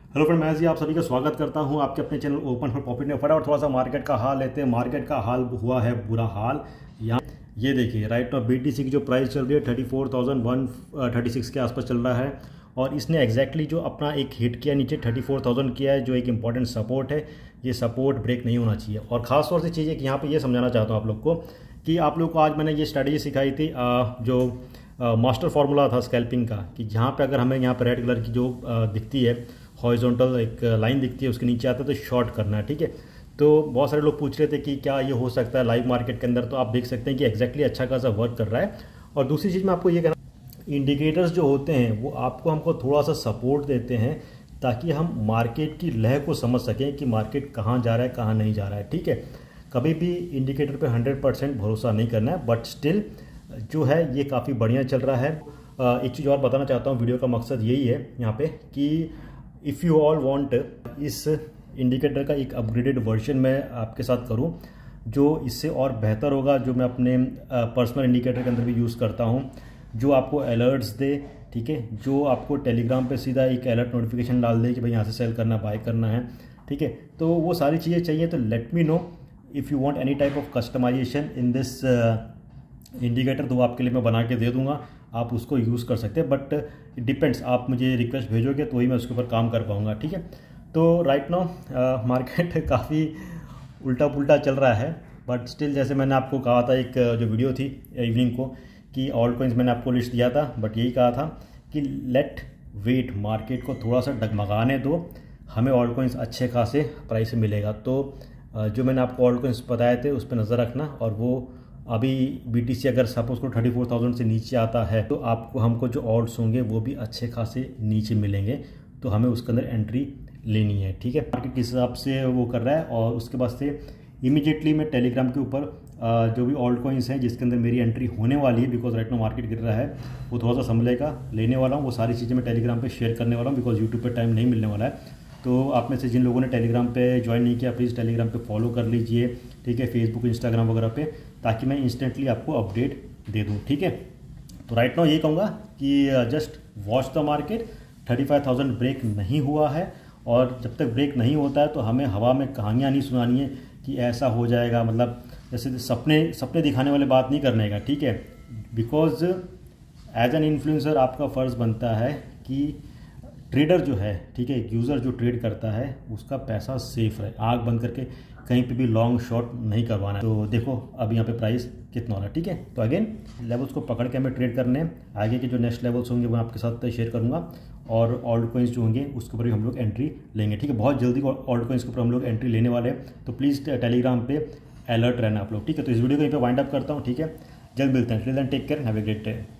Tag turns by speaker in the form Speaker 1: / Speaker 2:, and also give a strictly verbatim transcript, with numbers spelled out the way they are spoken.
Speaker 1: Hello friend, मैं जी आप सभी का स्वागत करता हूं आपके अपने चैनल ओपन फॉर प्रॉफिट में। फटाफट थोड़ा सा मार्केट का हाल लेते हैं। मार्केट का हाल हुआ है बुरा हाल। यहाँ ये देखिए राइट नाउ बीटीसी की जो प्राइस चल रही है thirty four thousand one thirty six के आसपास चल रहा है और इसने एग्जैक्टली जो अपना एक हिट किया नीचे थर्टी फोर थाउजेंड किया है, जो एक इंपॉर्टेंट सपोर्ट है। ये सपोर्ट ब्रेक नहीं होना चाहिए। और ख़ास तौर से चीज़ है कि यहाँ पर ये समझाना चाहता हूँ आप लोग को कि आप लोग को आज मैंने ये स्ट्रैटेजी सिखाई थी जो मास्टर फार्मूला था स्कैल्पिंग का, कि जहाँ पे अगर हमें यहाँ पे रेड कलर की जो दिखती है हॉरिजॉन्टल एक लाइन दिखती है उसके नीचे आता है तो शॉर्ट करना है। ठीक है, तो बहुत सारे लोग पूछ रहे थे कि क्या ये हो सकता है लाइव मार्केट के अंदर, तो आप देख सकते हैं कि एक्जैक्टली अच्छा खासा वर्क कर रहा है। और दूसरी चीज़ मैं आपको ये कहना, इंडिकेटर्स जो होते हैं वो आपको हमको थोड़ा सा सपोर्ट देते हैं ताकि हम मार्केट की लय को समझ सकें कि मार्केट कहाँ जा रहा है कहाँ नहीं जा रहा है। ठीक है, कभी भी इंडिकेटर पे हंड्रेड परसेंट भरोसा नहीं करना है, बट स्टिल जो है ये काफ़ी बढ़िया चल रहा है। एक चीज़ और बताना चाहता हूँ, वीडियो का मकसद यही है यहाँ पे कि इफ़ यू ऑल वांट इस इंडिकेटर का एक अपग्रेडेड वर्जन मैं आपके साथ करूं जो इससे और बेहतर होगा, जो मैं अपने पर्सनल इंडिकेटर के अंदर भी यूज़ करता हूं, जो आपको अलर्ट्स दे। ठीक है, जो आपको टेलीग्राम पे सीधा एक अलर्ट नोटिफिकेशन डाल दे कि भाई यहाँ से सेल करना बाय करना है। ठीक है, तो वो सारी चीज़ें चाहिए तो let me know if you want any type of customization in this indicator, तो आपके लिए मैं बना के दे दूंगा, आप उसको यूज़ कर सकते हैं। बट इट डिपेंड्स, आप मुझे रिक्वेस्ट भेजोगे तो ही मैं उसके ऊपर काम कर पाऊंगा। ठीक है, तो राइट नाउ मार्केट काफ़ी उल्टा पुल्टा चल रहा है, बट स्टिल जैसे मैंने आपको कहा था एक जो वीडियो थी इवनिंग को कि ऑल कॉइन्स मैंने आपको लिस्ट दिया था, बट यही कहा था कि लेट वेट, मार्केट को थोड़ा सा डगमगाने दो, हमें ऑल कॉइन्स अच्छे खासे प्राइस में मिलेगा। तो जो मैंने आपको ऑल कॉइन्स बताए थे उस पर नज़र रखना। और वो अभी बीटीसी अगर सपोज को थर्टी फोर थाउजेंड से नीचे आता है तो आपको हमको जो ऑल्ट्स होंगे वो भी अच्छे खासे नीचे मिलेंगे, तो हमें उसके अंदर एंट्री लेनी है। ठीक है, मार्केट किस हिसाब से वो कर रहा है। और उसके बाद से इमीडिएटली मैं टेलीग्राम के ऊपर जो भी ऑल्ट कॉइन्स हैं जिसके अंदर मेरी एंट्री होने वाली है, बिकॉज राइट नाउ मार्केट गिर रहा है, वो थोड़ा सा संभलेगा, लेने वाला हूँ। वो सारी चीज़ें मैं टेलीग्राम पर शेयर करने वाला हूँ, बिकॉज यूट्यूब पर टाइम नहीं मिलने वाला है। तो आप में से जिन लोगों ने टेलीग्राम पे ज्वाइन नहीं किया, प्लीज़ टेलीग्राम पे फॉलो कर लीजिए। ठीक है, फेसबुक इंस्टाग्राम वगैरह पे, ताकि मैं इंस्टेंटली आपको अपडेट दे दूँ। ठीक है, तो राइट नाउ ये कहूँगा कि just watch the market. Thirty five thousand break नहीं हुआ है, और जब तक ब्रेक नहीं होता है तो हमें हवा में कहानियाँ नहीं सुनानी है कि ऐसा हो जाएगा, मतलब जैसे सपने सपने दिखाने वाले बात नहीं करने का। ठीक है, बिकॉज एज एन इन्फ्लुएंसर आपका फ़र्ज़ बनता है कि ट्रेडर जो है, ठीक है, यूज़र जो ट्रेड करता है उसका पैसा सेफ रहे, आँख बंद करके कहीं पे भी लॉन्ग शॉट नहीं करवाना है। तो देखो अब यहाँ पे प्राइस कितना हो रहा है। ठीक है, तो अगेन लेवल्स को पकड़ के हमें ट्रेड करने हैं। आगे के जो नेक्स्ट लेवल्स होंगे वो आपके साथ शेयर करूँगा, और ऑल्ट कॉइन्स जो होंगे उसके ऊपर भी हम लोग एंट्री लेंगे। ठीक है, बहुत जल्दी ऑल्ट कॉइन्स के ऊपर हम लोग एंट्री लेने वाले हैं, तो प्लीज़ टेलीग्राम पे अलर्ट रहना आप लोग। ठीक है, तो इस वीडियो को यहीं पे वाइंड अप करता हूँ। ठीक है, जल्द मिलते हैं। Till then take care, have a great day.